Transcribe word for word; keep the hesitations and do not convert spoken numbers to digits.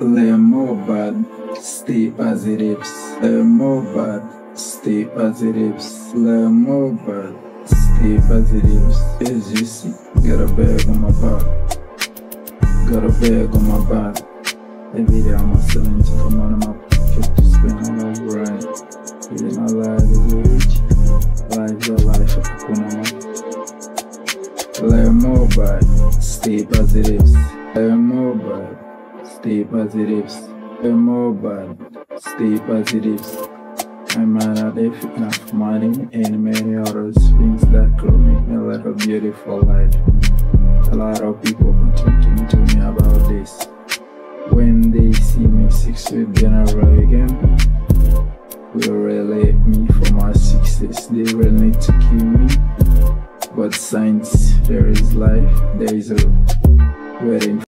Learn more bad, stay positive. Learn more bad, stay positive. Learn more bad, stay positive. As you see, got a bag on my back. Got a bag on my back. Every day I'm hustling to come out of my pocket to spend on my grind. Living my life is rich. Life your life, Hakuna. Learn more bad, stay positive. Learn more bad, stay positive. Learn more bad, stay positive. I might not have enough money and many other things that could make me live a beautiful life. A lot of people talking to me about this. When they see me succeed in a row again, will relate me for my success. They will need to kill me. But since there is life, there is a wedding.